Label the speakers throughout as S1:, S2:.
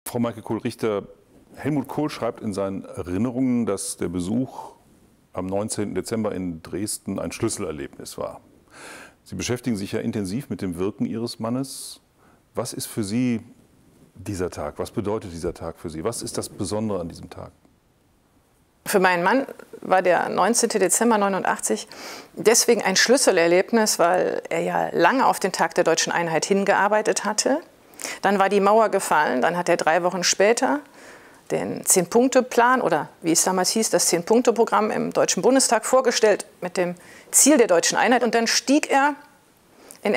S1: Frau Meike-Kohl-Richter, Helmut Kohl schreibt in seinen Erinnerungen, dass der Besuch am 19. Dezember in Dresden ein Schlüsselerlebnis war. Sie beschäftigen sich ja intensiv mit dem Wirken Ihres Mannes. Was ist für Sie dieser Tag? Was bedeutet dieser Tag für Sie? Was ist das Besondere an diesem Tag?
S2: Für meinen Mann war der 19. Dezember 89 deswegen ein Schlüsselerlebnis, weil er ja lange auf den Tag der deutschen Einheit hingearbeitet hatte. Dann war die Mauer gefallen, dann hat er 3 Wochen später den 10-Punkte-Plan oder wie es damals hieß, das 10-Punkte-Programm im Deutschen Bundestag vorgestellt mit dem Ziel der deutschen Einheit. Und dann stieg er in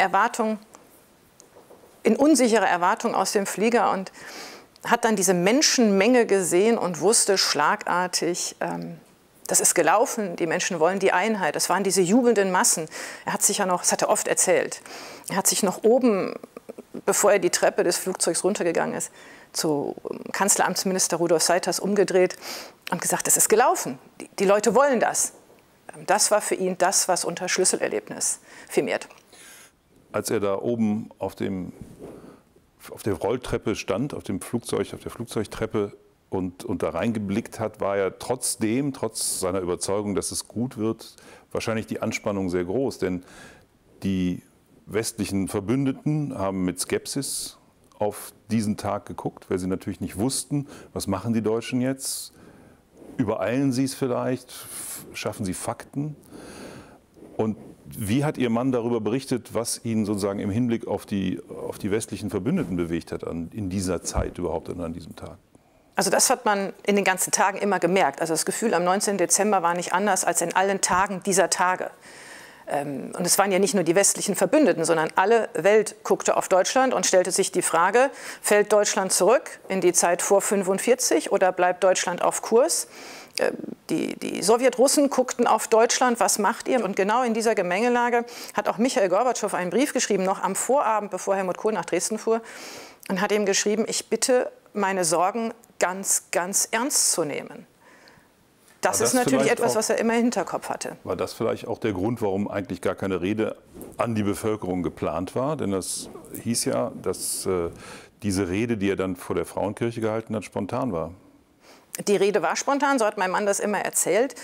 S2: unsicherer Erwartung aus dem Flieger und hat dann diese Menschenmenge gesehen und wusste schlagartig, das ist gelaufen, die Menschen wollen die Einheit. Das waren diese jubelnden Massen. Er hat sich ja noch, das hat er oft erzählt, er hat sich noch oben, bevor er die Treppe des Flugzeugs runtergegangen ist, zu Kanzleramtsminister Rudolf Seiters umgedreht und gesagt, das ist gelaufen, die Leute wollen das. Das war für ihn das, was unter Schlüsselerlebnis firmiert.
S1: Als er da oben auf der Rolltreppe stand, auf der Flugzeugtreppe und da reingeblickt hat, war er trotz seiner Überzeugung, dass es gut wird, wahrscheinlich die Anspannung sehr groß. Denn die westlichen Verbündeten haben mit Skepsis auf diesen Tag geguckt, weil sie natürlich nicht wussten, was machen die Deutschen jetzt? Übereilen sie es vielleicht? Schaffen sie Fakten? Und wie hat Ihr Mann darüber berichtet, was ihn sozusagen im Hinblick auf die westlichen Verbündeten bewegt hat in dieser Zeit überhaupt und an diesem Tag?
S2: Also das hat man in den ganzen Tagen immer gemerkt. Also das Gefühl am 19. Dezember war nicht anders als in allen Tagen dieser Tage. Und es waren ja nicht nur die westlichen Verbündeten, sondern alle Welt guckte auf Deutschland und stellte sich die Frage, fällt Deutschland zurück in die Zeit vor 1945 oder bleibt Deutschland auf Kurs? Die Sowjetrussen guckten auf Deutschland, was macht ihr? Und genau in dieser Gemengelage hat auch Michail Gorbatschow einen Brief geschrieben, noch am Vorabend, bevor Helmut Kohl nach Dresden fuhr, und hat ihm geschrieben, ich bitte, meine Sorgen ganz, ganz ernst zu nehmen. Das ist natürlich etwas, was er immer im Hinterkopf hatte.
S1: War das vielleicht auch der Grund, warum eigentlich gar keine Rede an die Bevölkerung geplant war? Denn das hieß ja, dass diese Rede, die er dann vor der Frauenkirche gehalten hat, spontan war.
S2: Die Rede war spontan, so hat mein Mann das immer erzählt.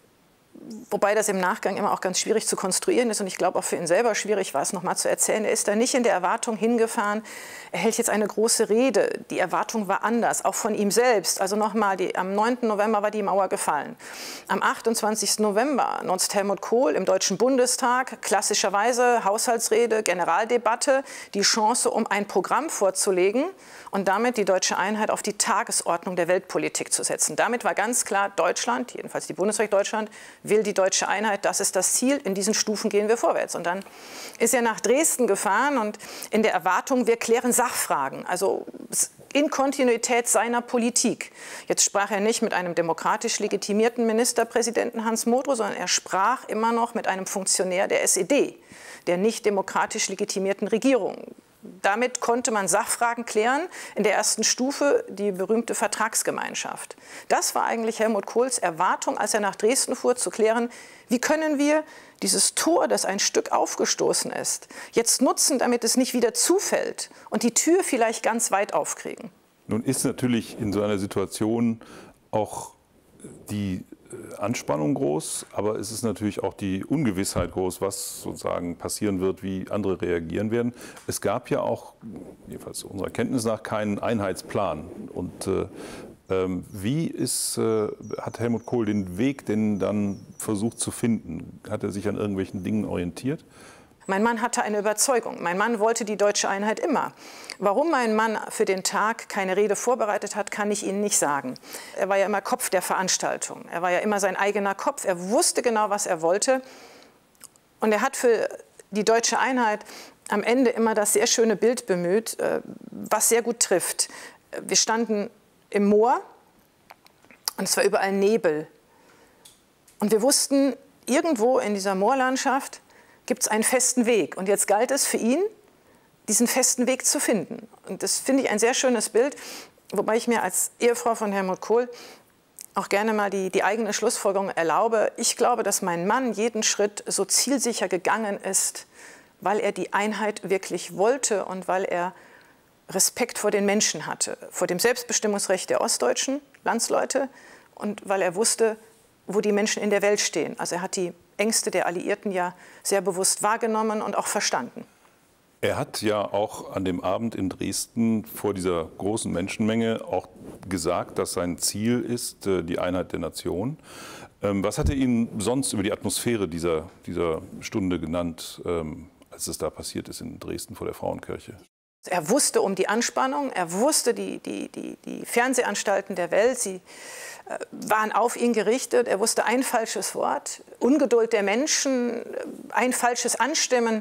S2: Wobei das im Nachgang immer auch ganz schwierig zu konstruieren ist und ich glaube auch für ihn selber schwierig war es nochmal zu erzählen. Er ist da nicht in der Erwartung hingefahren, er hält jetzt eine große Rede. Die Erwartung war anders, auch von ihm selbst. Also nochmal, am 9. November war die Mauer gefallen. Am 28. November nutzt Helmut Kohl im Deutschen Bundestag klassischerweise Haushaltsrede, Generaldebatte, die Chance, um ein Programm vorzulegen und damit die deutsche Einheit auf die Tagesordnung der Weltpolitik zu setzen. Damit war ganz klar, Deutschland, jedenfalls die Bundesrepublik Deutschland, will die deutsche Einheit, das ist das Ziel, in diesen Stufen gehen wir vorwärts. Und dann ist er nach Dresden gefahren und in der Erwartung, wir klären Sachfragen, also in Kontinuität seiner Politik. Jetzt sprach er nicht mit einem demokratisch legitimierten Ministerpräsidenten Hans Modrow, sondern er sprach immer noch mit einem Funktionär der SED, der nicht demokratisch legitimierten Regierung. Damit konnte man Sachfragen klären, in der ersten Stufe die berühmte Vertragsgemeinschaft. Das war eigentlich Helmut Kohls Erwartung, als er nach Dresden fuhr, zu klären, wie können wir dieses Tor, das ein Stück aufgestoßen ist, jetzt nutzen, damit es nicht wieder zufällt und die Tür vielleicht ganz weit aufkriegen.
S1: Nun ist natürlich in so einer Situation auch die Anspannung groß, aber es ist natürlich auch die Ungewissheit groß, was sozusagen passieren wird, wie andere reagieren werden. Es gab ja auch, jedenfalls unserer Kenntnis nach, keinen Einheitsplan. Und hat Helmut Kohl den Weg denn dann versucht zu finden? Hat er sich an irgendwelchen Dingen orientiert?
S2: Mein Mann hatte eine Überzeugung. Mein Mann wollte die deutsche Einheit immer. Warum mein Mann für den Tag keine Rede vorbereitet hat, kann ich Ihnen nicht sagen. Er war ja immer Kopf der Veranstaltung. Er war ja immer sein eigener Kopf. Er wusste genau, was er wollte. Und er hat für die deutsche Einheit am Ende immer das sehr schöne Bild bemüht, was sehr gut trifft. Wir standen im Moor und es war überall Nebel. Und wir wussten, irgendwo in dieser Moorlandschaft gibt es einen festen Weg. Und jetzt galt es für ihn, diesen festen Weg zu finden. Und das finde ich ein sehr schönes Bild, wobei ich mir als Ehefrau von Helmut Kohl auch gerne mal die eigene Schlussfolgerung erlaube. Ich glaube, dass mein Mann jeden Schritt so zielsicher gegangen ist, weil er die Einheit wirklich wollte und weil er Respekt vor den Menschen hatte, vor dem Selbstbestimmungsrecht der ostdeutschen Landsleute und weil er wusste, wo die Menschen in der Welt stehen. Also er hat die Ängste der Alliierten ja sehr bewusst wahrgenommen und auch verstanden.
S1: Er hat ja auch an dem Abend in Dresden vor dieser großen Menschenmenge auch gesagt, dass sein Ziel ist, die Einheit der Nation. Was hat er Ihnen sonst über die Atmosphäre dieser Stunde genannt, als es da passiert ist in Dresden vor der Frauenkirche?
S2: Er wusste um die Anspannung, er wusste, die Fernsehanstalten der Welt, sie waren auf ihn gerichtet. Er wusste ein falsches Wort, Ungeduld der Menschen, ein falsches Anstimmen.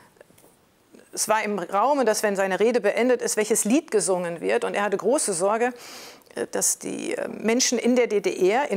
S2: Es war im Raume, dass, wenn seine Rede beendet ist, welches Lied gesungen wird. Und er hatte große Sorge, dass die Menschen in der DDR,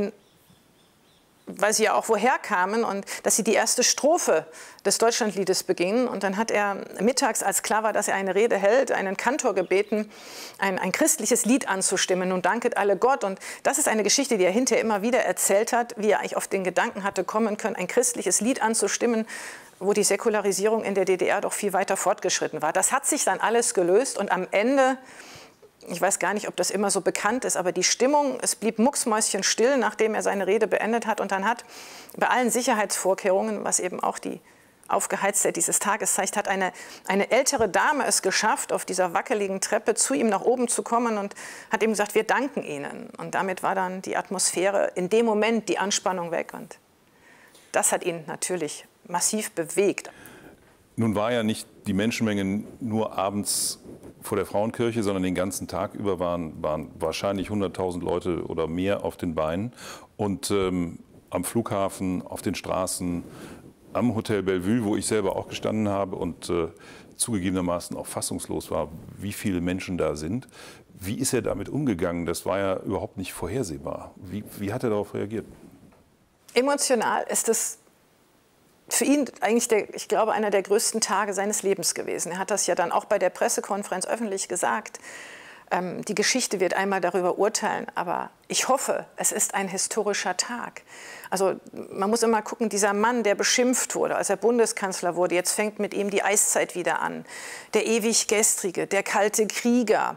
S2: weil sie ja auch woher kamen, und dass sie die erste Strophe des Deutschlandliedes begingen. Und dann hat er mittags, als klar war, dass er eine Rede hält, einen Kantor gebeten, ein christliches Lied anzustimmen. Nun danket alle Gott. Und das ist eine Geschichte, die er hinterher immer wieder erzählt hat, wie er eigentlich auf den Gedanken hatte kommen können, ein christliches Lied anzustimmen, wo die Säkularisierung in der DDR doch viel weiter fortgeschritten war. Das hat sich dann alles gelöst und am Ende, ich weiß gar nicht, ob das immer so bekannt ist, aber die Stimmung, es blieb mucksmäuschenstill, nachdem er seine Rede beendet hat. Und dann hat bei allen Sicherheitsvorkehrungen, was eben auch die Aufgeheiztheit dieses Tages zeigt, hat eine ältere Dame es geschafft, auf dieser wackeligen Treppe zu ihm nach oben zu kommen und hat ihm gesagt, wir danken Ihnen. Und damit war dann die Atmosphäre, in dem Moment die Anspannung weg. Und das hat ihn natürlich massiv bewegt.
S1: Nun war ja nicht die Menschenmenge nur abends vor der Frauenkirche, sondern den ganzen Tag über waren wahrscheinlich 100.000 Leute oder mehr auf den Beinen. Und am Flughafen, auf den Straßen, am Hotel Bellevue, wo ich selber auch gestanden habe und zugegebenermaßen auch fassungslos war, wie viele Menschen da sind. Wie ist er damit umgegangen? Das war ja überhaupt nicht vorhersehbar. Wie hat er darauf reagiert?
S2: Emotional ist es für ihn eigentlich, ich glaube, einer der größten Tage seines Lebens gewesen. Er hat das ja dann auch bei der Pressekonferenz öffentlich gesagt. Die Geschichte wird einmal darüber urteilen, aber ich hoffe, es ist ein historischer Tag. Also man muss immer gucken, dieser Mann, der beschimpft wurde, als er Bundeskanzler wurde, jetzt fängt mit ihm die Eiszeit wieder an. Der ewig Gestrige, der kalte Krieger.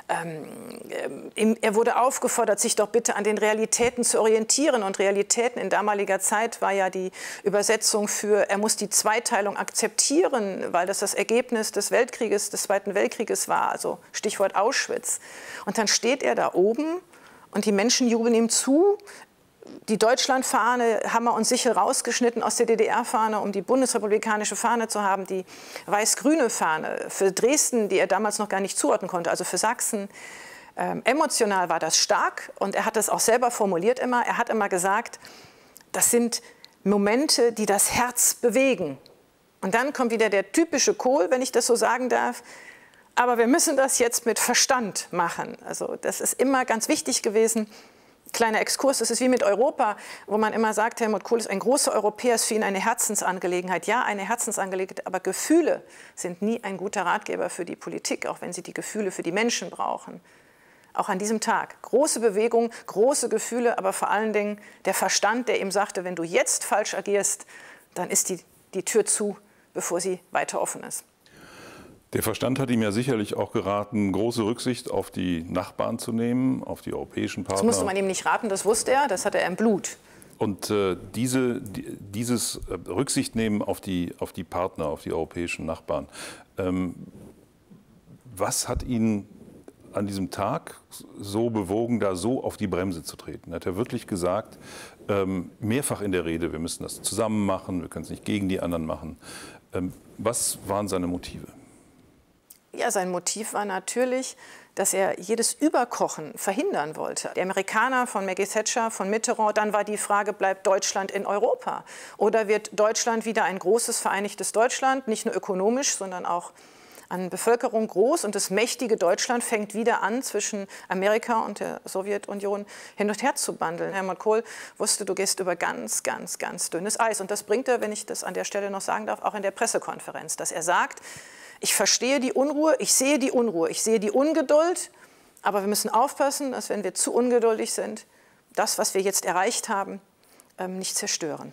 S2: Er wurde aufgefordert, sich doch bitte an den Realitäten zu orientieren. Und Realitäten in damaliger Zeit war ja die Übersetzung für, er muss die Zweiteilung akzeptieren, weil das Ergebnis des Weltkrieges, des Zweiten Weltkrieges war, also Stichwort Auschwitz. Und dann steht er da oben und die Menschen jubeln ihm zu. Die Deutschlandfahne haben wir uns sicher rausgeschnitten aus der DDR-Fahne, um die bundesrepublikanische Fahne zu haben, die weiß-grüne Fahne für Dresden, die er damals noch gar nicht zuordnen konnte, also für Sachsen. Emotional war das stark und er hat es auch selber formuliert immer. Er hat immer gesagt, das sind Momente, die das Herz bewegen. Und dann kommt wieder der typische Kohl, wenn ich das so sagen darf. Aber wir müssen das jetzt mit Verstand machen. Also das ist immer ganz wichtig gewesen. Kleiner Exkurs, das ist wie mit Europa, wo man immer sagt, Helmut Kohl ist ein großer Europäer, ist für ihn eine Herzensangelegenheit. Ja, eine Herzensangelegenheit, aber Gefühle sind nie ein guter Ratgeber für die Politik, auch wenn sie die Gefühle für die Menschen brauchen. Auch an diesem Tag. Große Bewegung, große Gefühle, aber vor allen Dingen der Verstand, der ihm sagte, wenn du jetzt falsch agierst, dann ist die Tür zu, bevor sie weiter offen ist.
S1: Der Verstand hat ihm ja sicherlich auch geraten, große Rücksicht auf die Nachbarn zu nehmen, auf die europäischen Partner.
S2: Das musste man ihm nicht raten, das wusste er, das hatte er im Blut.
S1: Und dieses Rücksichtnehmen auf die Partner, auf die europäischen Nachbarn, was hat ihn an diesem Tag so bewogen, da so auf die Bremse zu treten? Hat er wirklich gesagt, mehrfach in der Rede, wir müssen das zusammen machen, wir können es nicht gegen die anderen machen. Was waren seine Motive?
S2: Ja, sein Motiv war natürlich, dass er jedes Überkochen verhindern wollte. Die Amerikaner von Maggie Thatcher, von Mitterrand, dann war die Frage, bleibt Deutschland in Europa? Oder wird Deutschland wieder ein großes, vereinigtes Deutschland, nicht nur ökonomisch, sondern auch an Bevölkerung groß? Und das mächtige Deutschland fängt wieder an, zwischen Amerika und der Sowjetunion hin und her zu bandeln. Helmut Kohl wusste, du gehst über ganz, ganz, ganz dünnes Eis. Und das bringt er, wenn ich das an der Stelle noch sagen darf, auch in der Pressekonferenz, dass er sagt, ich verstehe die Unruhe, ich sehe die Ungeduld, aber wir müssen aufpassen, dass, wenn wir zu ungeduldig sind, das, was wir jetzt erreicht haben, nicht zerstören.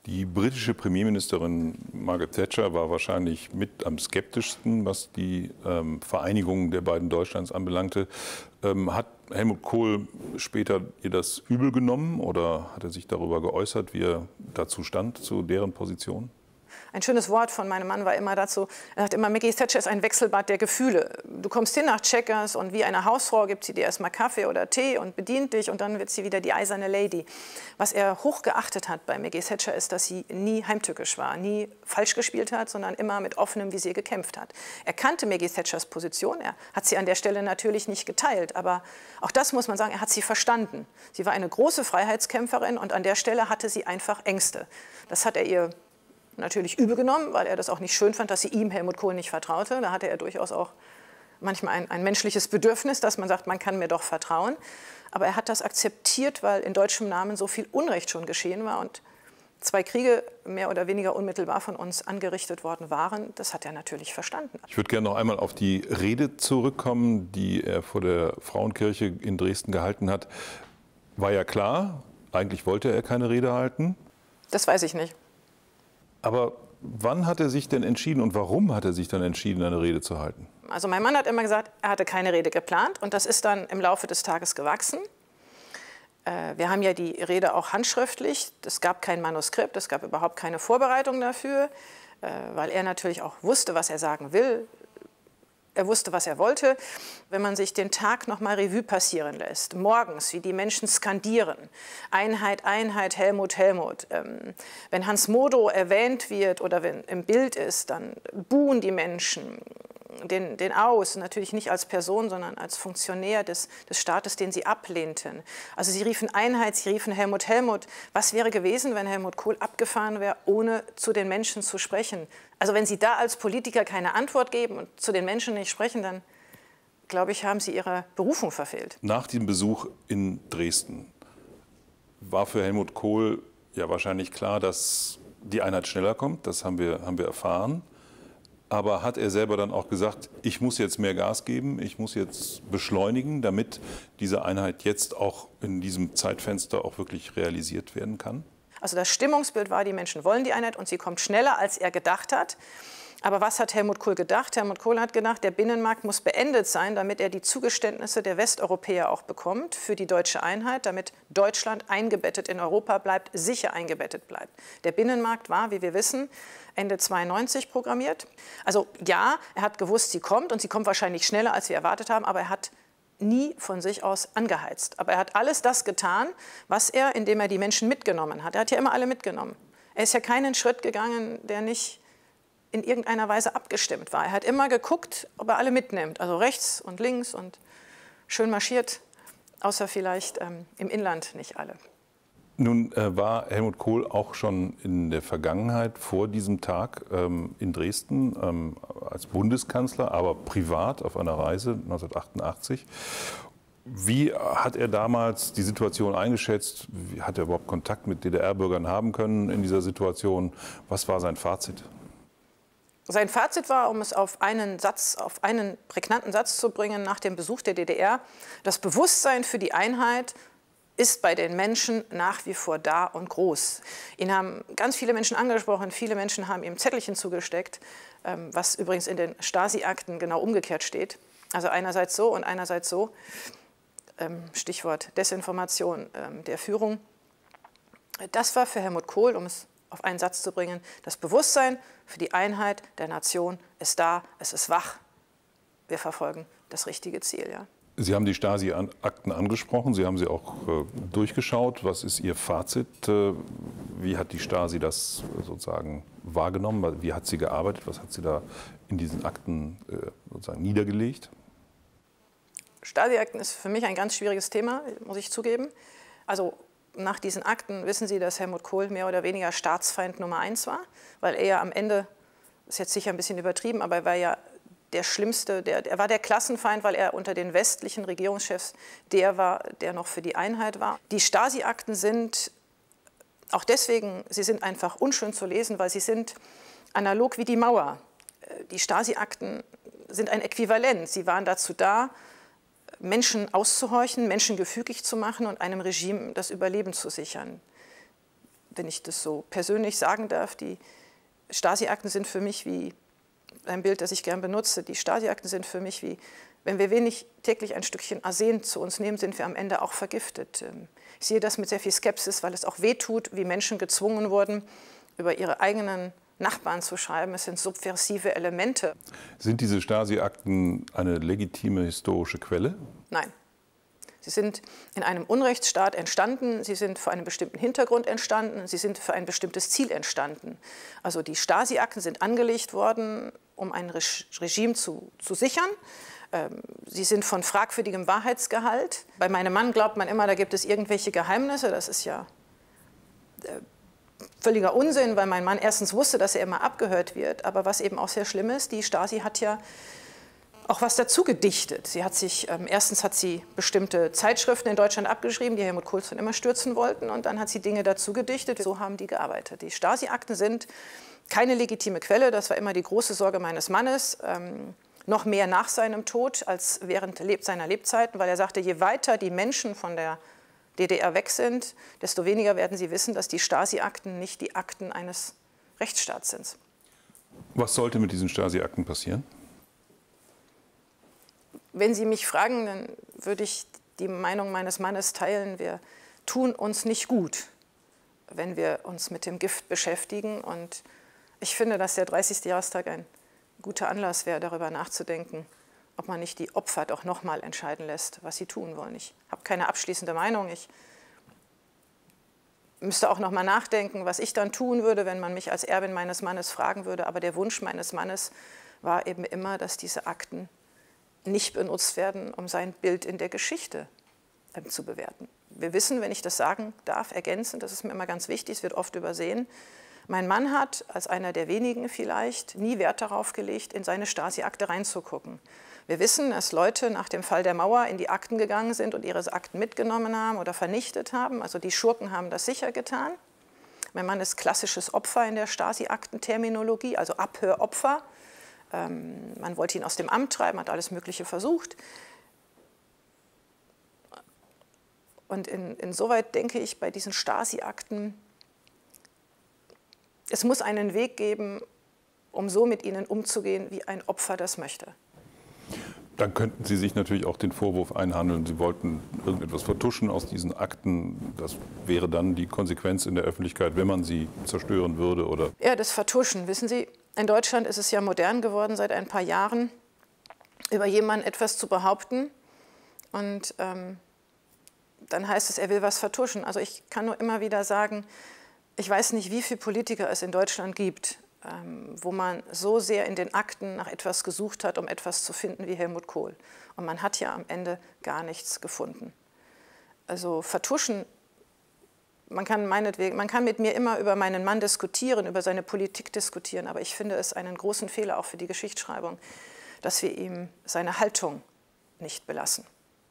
S1: Die britische Premierministerin Margaret Thatcher war wahrscheinlich mit am skeptischsten, was die Vereinigung der beiden Deutschlands anbelangte. Hat Helmut Kohl später ihr das übel genommen oder hat er sich darüber geäußert, wie er dazu stand, zu deren Position?
S2: Ein schönes Wort von meinem Mann war immer dazu, er sagt immer, Maggie Thatcher ist ein Wechselbad der Gefühle. Du kommst hin nach Chequers und wie eine Hausfrau gibt sie dir erstmal Kaffee oder Tee und bedient dich und dann wird sie wieder die eiserne Lady. Was er hoch geachtet hat bei Maggie Thatcher ist, dass sie nie heimtückisch war, nie falsch gespielt hat, sondern immer mit offenem Visier gekämpft hat. Er kannte Maggie Thatchers Position, er hat sie an der Stelle natürlich nicht geteilt, aber auch das muss man sagen, er hat sie verstanden. Sie war eine große Freiheitskämpferin und an der Stelle hatte sie einfach Ängste. Das hat er ihr natürlich übel genommen, weil er das auch nicht schön fand, dass sie ihm, Helmut Kohl, nicht vertraute. Da hatte er durchaus auch manchmal ein menschliches Bedürfnis, dass man sagt, man kann mir doch vertrauen. Aber er hat das akzeptiert, weil in deutschem Namen so viel Unrecht schon geschehen war und 2 Kriege mehr oder weniger unmittelbar von uns angerichtet worden waren. Das hat er natürlich verstanden.
S1: Ich würde gerne noch einmal auf die Rede zurückkommen, die er vor der Frauenkirche in Dresden gehalten hat. War ja klar, eigentlich wollte er keine Rede halten.
S2: Das weiß ich nicht.
S1: Aber wann hat er sich denn entschieden und warum hat er sich dann entschieden, eine Rede zu halten?
S2: Also mein Mann hat immer gesagt, er hatte keine Rede geplant und das ist dann im Laufe des Tages gewachsen. Wir haben ja die Rede auch handschriftlich, es gab kein Manuskript, es gab überhaupt keine Vorbereitung dafür, weil er natürlich auch wusste, was er sagen will. Er wusste, was er wollte. Wenn man sich den Tag noch mal Revue passieren lässt, morgens, wie die Menschen skandieren, Einheit, Einheit, Helmut, Helmut. Wenn Hans Modo erwähnt wird oder wenn im Bild ist, dann buhen die Menschen den aus, natürlich nicht als Person, sondern als Funktionär des Staates, den sie ablehnten. Also sie riefen Einheit, sie riefen Helmut, Helmut. Was wäre gewesen, wenn Helmut Kohl abgefahren wäre, ohne zu den Menschen zu sprechen? Also wenn Sie da als Politiker keine Antwort geben und zu den Menschen nicht sprechen, dann, glaube ich, haben Sie Ihre Berufung verfehlt.
S1: Nach dem Besuch in Dresden war für Helmut Kohl ja wahrscheinlich klar, dass die Einheit schneller kommt. Das haben wir erfahren. Aber hat er selber dann auch gesagt, ich muss jetzt mehr Gas geben, ich muss jetzt beschleunigen, damit diese Einheit jetzt auch in diesem Zeitfenster auch wirklich realisiert werden kann?
S2: Also das Stimmungsbild war, die Menschen wollen die Einheit und sie kommt schneller, als er gedacht hat. Aber was hat Helmut Kohl gedacht? Helmut Kohl hat gedacht, der Binnenmarkt muss beendet sein, damit er die Zugeständnisse der Westeuropäer auch bekommt für die deutsche Einheit, damit Deutschland eingebettet in Europa bleibt, sicher eingebettet bleibt. Der Binnenmarkt war, wie wir wissen, Ende 92 programmiert. Also ja, er hat gewusst, sie kommt und sie kommt wahrscheinlich schneller, als wir erwartet haben, aber er hat nie von sich aus angeheizt. Aber er hat alles das getan, was er, indem er die Menschen mitgenommen hat. Er hat ja immer alle mitgenommen. Er ist ja keinen Schritt gegangen, der nicht in irgendeiner Weise abgestimmt war. Er hat immer geguckt, ob er alle mitnimmt, also rechts und links und schön marschiert, außer vielleicht im Inland nicht alle.
S1: Nun war Helmut Kohl auch schon in der Vergangenheit vor diesem Tag in Dresden als Bundeskanzler, aber privat auf einer Reise 1988. Wie hat er damals die Situation eingeschätzt? Hat er überhaupt Kontakt mit DDR-Bürgern haben können in dieser Situation? Was war sein Fazit?
S2: Sein Fazit war, um es auf einen prägnanten Satz zu bringen, nach dem Besuch der DDR: Das Bewusstsein für die Einheit ist bei den Menschen nach wie vor da und groß. Ihn haben ganz viele Menschen angesprochen, viele Menschen haben ihm Zettelchen zugesteckt, was übrigens in den Stasi-Akten genau umgekehrt steht. Also einerseits so und einerseits so. Stichwort Desinformation der Führung. Das war für Helmut Kohl, um es auf einen Satz zu bringen, das Bewusstsein für die Einheit der Nation ist da, es ist wach. Wir verfolgen das richtige Ziel. Ja.
S1: Sie haben die Stasi-Akten angesprochen, Sie haben sie auch durchgeschaut. Was ist Ihr Fazit? Wie hat die Stasi das sozusagen wahrgenommen? Wie hat sie gearbeitet? Was hat sie da in diesen Akten sozusagen niedergelegt?
S2: Stasi-Akten ist für mich ein ganz schwieriges Thema, muss ich zugeben. Also nach diesen Akten wissen Sie, dass Helmut Kohl mehr oder weniger Staatsfeind Nummer 1 war, weil er ja am Ende, das ist jetzt sicher ein bisschen übertrieben, aber er war ja der Schlimmste, er war der Klassenfeind, weil er unter den westlichen Regierungschefs der war, der noch für die Einheit war. Die Stasi-Akten sind auch deswegen, sie sind einfach unschön zu lesen, weil sie sind analog wie die Mauer. Die Stasi-Akten sind ein Äquivalent. Sie waren dazu da, Menschen auszuhorchen, Menschen gefügig zu machen und einem Regime das Überleben zu sichern. wenn ich das so persönlich sagen darf, die Stasi-Akten sind für mich wie ein Bild, das ich gern benutze. Die Stasi-Akten sind für mich wie, wenn wir wenig täglich ein Stückchen Arsen zu uns nehmen, sind wir am Ende auch vergiftet. Ich sehe das mit sehr viel Skepsis, weil es auch wehtut, wie Menschen gezwungen wurden, über ihre eigenen Nachbarn zu schreiben. Es sind subversive Elemente.
S1: Sind diese Stasi-Akten eine legitime historische Quelle?
S2: Nein. Sie sind in einem Unrechtsstaat entstanden, sie sind vor einem bestimmten Hintergrund entstanden, sie sind für ein bestimmtes Ziel entstanden. Also die Stasi-Akten sind angelegt worden, um ein Regime zu sichern. Sie sind von fragwürdigem Wahrheitsgehalt. Bei meinem Mann glaubt man immer, da gibt es irgendwelche Geheimnisse. Das ist ja völliger Unsinn, weil mein Mann erstens wusste, dass er immer abgehört wird. Aber was eben auch sehr schlimm ist, die Stasi hat ja auch was dazu gedichtet. Sie hat sich, erstens hat sie bestimmte Zeitschriften in Deutschland abgeschrieben, die Helmut Kohl schon immer stürzen wollten, und dann hat sie Dinge dazu gedichtet. So haben die gearbeitet. Die Stasi-Akten sind keine legitime Quelle, das war immer die große Sorge meines Mannes, noch mehr nach seinem Tod als während seiner Lebzeiten, weil er sagte, je weiter die Menschen von der DDR weg sind, desto weniger werden sie wissen, dass die Stasi-Akten nicht die Akten eines Rechtsstaats sind.
S1: Was sollte mit diesen Stasi-Akten passieren?
S2: Wenn Sie mich fragen, dann würde ich die Meinung meines Mannes teilen, wir tun uns nicht gut, wenn wir uns mit dem Gift beschäftigen. Und ich finde, dass der 30. Jahrestag ein guter Anlass wäre, darüber nachzudenken, ob man nicht die Opfer doch noch mal entscheiden lässt, was sie tun wollen. Ich habe keine abschließende Meinung. Ich müsste auch noch mal nachdenken, was ich dann tun würde, wenn man mich als Erbin meines Mannes fragen würde. Aber der Wunsch meines Mannes war eben immer, dass diese Akten nicht benutzt werden, um sein Bild in der Geschichte zu bewerten. Wir wissen, wenn ich das sagen darf, ergänzend, das ist mir immer ganz wichtig, es wird oft übersehen, mein Mann hat, als einer der wenigen vielleicht, nie Wert darauf gelegt, in seine Stasi-Akte reinzugucken. Wir wissen, dass Leute nach dem Fall der Mauer in die Akten gegangen sind und ihre Akten mitgenommen haben oder vernichtet haben. Also die Schurken haben das sicher getan. Mein Mann ist klassisches Opfer in der Stasi-Akten-Terminologie, also Abhöropfer. Man wollte ihn aus dem Amt treiben, hat alles Mögliche versucht. Und insoweit denke ich bei diesen Stasi-Akten, es muss einen Weg geben, um so mit ihnen umzugehen, wie ein Opfer das möchte.
S1: Dann könnten Sie sich natürlich auch den Vorwurf einhandeln, Sie wollten irgendetwas vertuschen aus diesen Akten. Das wäre dann die Konsequenz in der Öffentlichkeit, wenn man sie zerstören würde, oder?
S2: Ja, das Vertuschen. Wissen Sie, in Deutschland ist es ja modern geworden, seit ein paar Jahren über jemanden etwas zu behaupten. Und dann heißt es, er will was vertuschen. Also ich kann nur immer wieder sagen, ich weiß nicht, wie viele Politiker es in Deutschland gibt, wo man so sehr in den Akten nach etwas gesucht hat, um etwas zu finden wie Helmut Kohl. Und man hat ja am Ende gar nichts gefunden. Also vertuschen, man kann mit mir immer über meinen Mann diskutieren, über seine Politik diskutieren, aber ich finde es einen großen Fehler auch für die Geschichtsschreibung, dass wir ihm seine Haltung nicht belassen.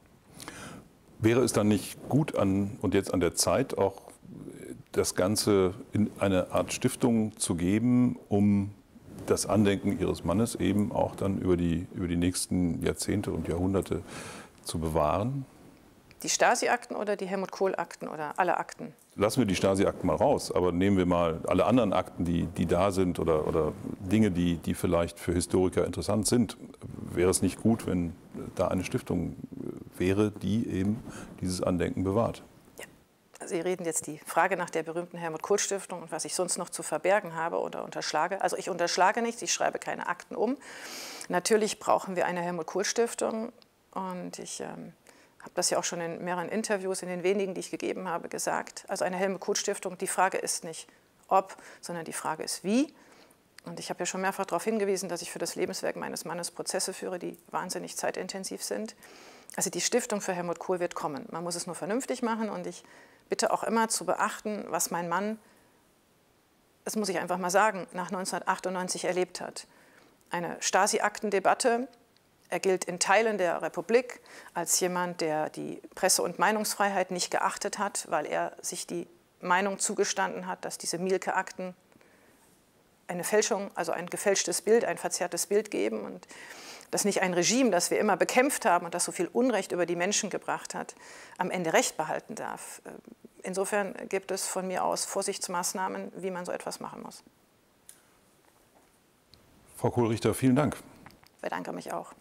S1: Wäre es dann nicht gut und jetzt an der Zeit, auch das Ganze in eine Art Stiftung zu geben, um das Andenken Ihres Mannes eben auch dann über die nächsten Jahrzehnte und Jahrhunderte zu bewahren?
S2: Die Stasi-Akten oder die Helmut Kohl-Akten oder alle Akten?
S1: Lassen wir die Stasi-Akten mal raus, aber nehmen wir mal alle anderen Akten, die da sind oder Dinge, die vielleicht für Historiker interessant sind. Wäre es nicht gut, wenn da eine Stiftung wäre, die eben dieses Andenken bewahrt?
S2: Sie reden jetzt die Frage nach der berühmten Helmut-Kohl-Stiftung und was ich sonst noch zu verbergen habe oder unterschlage. Also ich unterschlage nichts, ich schreibe keine Akten um. Natürlich brauchen wir eine Helmut-Kohl-Stiftung und ich habe das ja auch schon in mehreren Interviews, in den wenigen, die ich gegeben habe, gesagt. Also eine Helmut-Kohl-Stiftung, die Frage ist nicht ob, sondern die Frage ist wie. Und ich habe ja schon mehrfach darauf hingewiesen, dass ich für das Lebenswerk meines Mannes Prozesse führe, die wahnsinnig zeitintensiv sind. Also die Stiftung für Helmut Kohl wird kommen. Man muss es nur vernünftig machen und ich bitte auch immer zu beachten, was mein Mann, das muss ich einfach mal sagen, nach 1998 erlebt hat. Eine Stasi-Aktendebatte. Er gilt in Teilen der Republik als jemand, der die Presse- und Meinungsfreiheit nicht geachtet hat, weil er sich die Meinung zugestanden hat, dass diese Mielke-Akten eine Fälschung, also ein gefälschtes Bild, ein verzerrtes Bild geben und dass nicht ein Regime, das wir immer bekämpft haben und das so viel Unrecht über die Menschen gebracht hat, am Ende Recht behalten darf. insofern gibt es von mir aus Vorsichtsmaßnahmen, wie man so etwas machen muss.
S1: Frau Kohl-Richter, vielen Dank.
S2: Ich bedanke mich auch.